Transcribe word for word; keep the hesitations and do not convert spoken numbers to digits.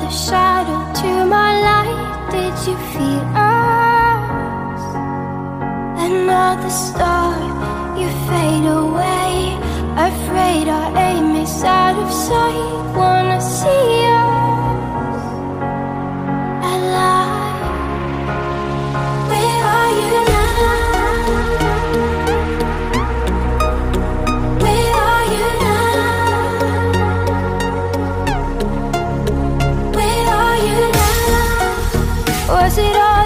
another shadow to my light. Did you feel us? Another star, you fade away. Afraid our aim is out of sight. Wanna see us alive. Where are you now? Where are you now? Where are you now? Was it all